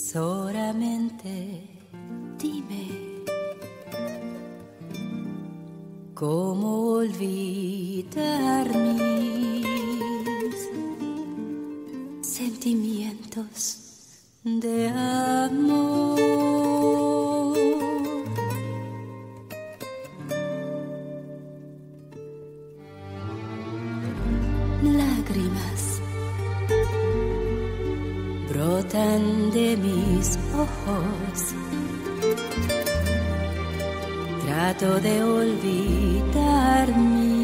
Solamente dime cómo olvidar mis sentimientos de amor. Lágrimas brotan de mis ojos. Trato de olvidar mi